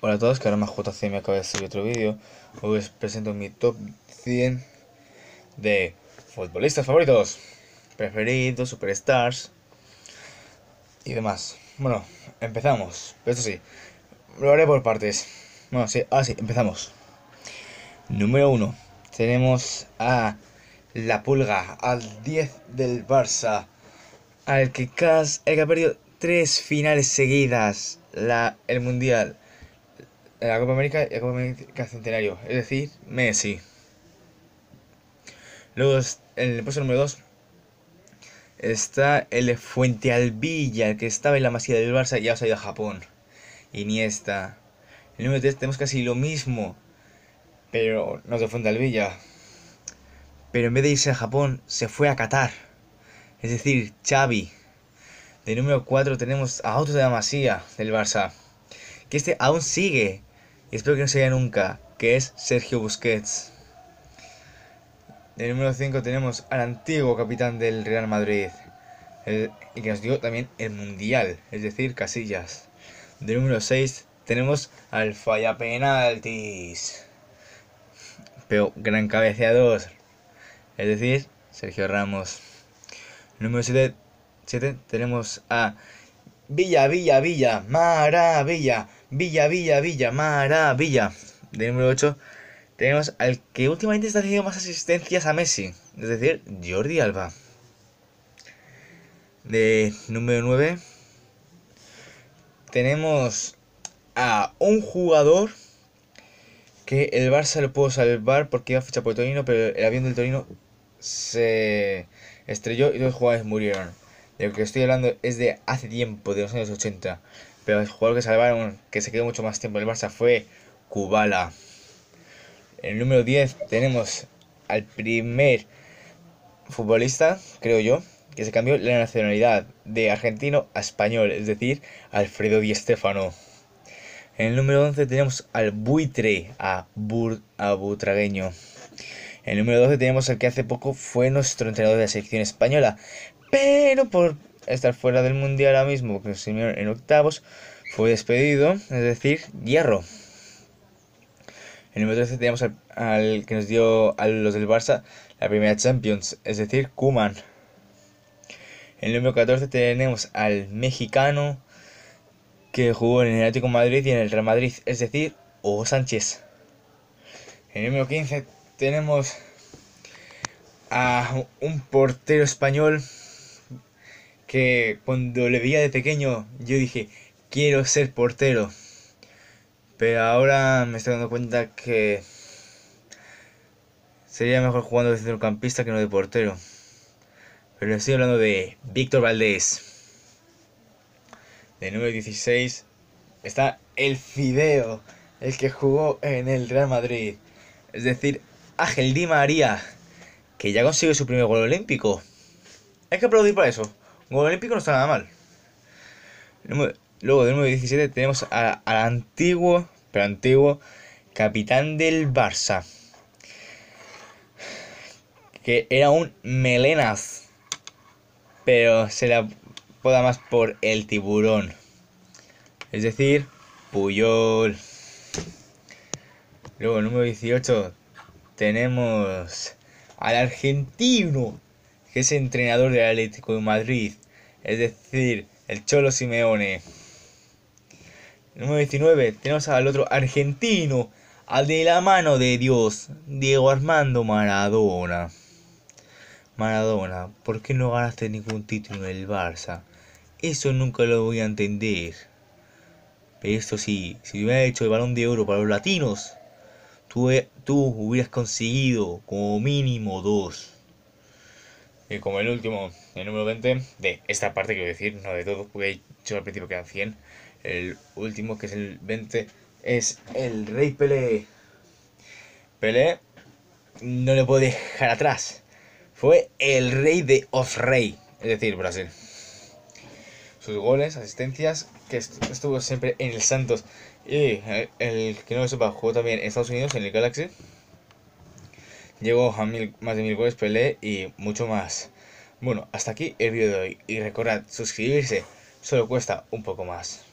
Hola a todos, que ahora más JC me acaba de subir otro vídeo. Hoy os presento mi top 100 de futbolistas favoritos, preferidos, superstars y demás. Bueno, empezamos. Pero esto sí, lo haré por partes. Bueno, sí, empezamos. Número 1. Tenemos a La Pulga, al 10 del Barça, el que ha perdido 3 finales seguidas, el Mundial, la Copa América y la Copa América Centenario, es decir, Messi. Luego, en el puesto número 2 está el de Fuentealbilla, el que estaba en la masía del Barça y ya se ha ido a Japón. Iniesta. En el número 3 tenemos casi lo mismo, pero no de Fuentealbilla. Pero en vez de irse a Japón, se fue a Qatar. Es decir, Xavi. De número 4 tenemos a otro de la masía del Barça, que este aún sigue, y espero que no se vaya nunca, que es Sergio Busquets. De número 5 tenemos al antiguo capitán del Real Madrid, y que nos dio también el Mundial, es decir, Casillas. De número 6 tenemos al falla penaltis, pero gran cabeceador, es decir, Sergio Ramos. Número 7 tenemos a Maravilla. Maravilla. De número 8 tenemos al que últimamente está haciendo más asistencias a Messi, es decir, Jordi Alba. De número 9 tenemos a un jugador que el Barça lo pudo salvar porque iba a fichar por el Torino, pero el avión del Torino se estrelló y 2 jugadores murieron. De lo que estoy hablando es de hace tiempo, de los años 80. Pero el jugador que salvaron, que se quedó mucho más tiempo en el Barça, fue Kubala. En el número 10 tenemos al primer futbolista, creo yo, que se cambió la nacionalidad de argentino a español, es decir, Alfredo Di Stéfano. En el número 11 tenemos al buitre, a Butragueño. En el número 12 tenemos al que hace poco fue nuestro entrenador de la selección española, pero por estar fuera del mundial ahora mismo, que se unió en octavos, fue despedido, es decir, Hierro. En el número 13 tenemos al que nos dio a los del Barça la primera Champions, es decir, Koeman. En el número 14 tenemos al mexicano que jugó en el Atlético de Madrid y en el Real Madrid, es decir, Hugo Sánchez. En el número 15 tenemos a un portero español que cuando le veía de pequeño yo dije, quiero ser portero. Pero ahora me estoy dando cuenta que sería mejor jugando de centrocampista que no de portero. Pero estoy hablando de Víctor Valdés. De número 16 está el Fideo, el que jugó en el Real Madrid. Es decir, Ángel Di María, que ya consiguió su primer gol olímpico. Hay que aplaudir para eso. Un gol olímpico no está nada mal. Luego, del número 17 tenemos al antiguo capitán del Barça, que era un melenas, pero se la poda más por el tiburón, es decir, Puyol. Luego, el número 18 tenemos al argentino, que es entrenador del Atlético de Madrid, es decir, el Cholo Simeone. Número 19 tenemos al otro argentino, al de la mano de Dios, Diego Armando Maradona. Maradona, ¿por qué no ganaste ningún título en el Barça? Eso nunca lo voy a entender. Pero esto sí, si hubiera hecho el Balón de Oro para los latinos, tú hubieras conseguido como mínimo 2. Y como el último, el número 20 de esta parte, quiero decir, no de todo, porque he dicho al principio que eran 100. El último, que es el 20, es el Rey Pelé. Pelé no le puedo dejar atrás. Fue el rey de os rey, es decir, Brasil. Sus goles, asistencias, que estuvo siempre en el Santos. Y el que no lo sepa, jugó también en Estados Unidos, en el Galaxy. Llegó a más de 1000 goles Pelé y mucho más. Bueno, hasta aquí el vídeo de hoy. Y recordad, suscribirse solo cuesta un poco más.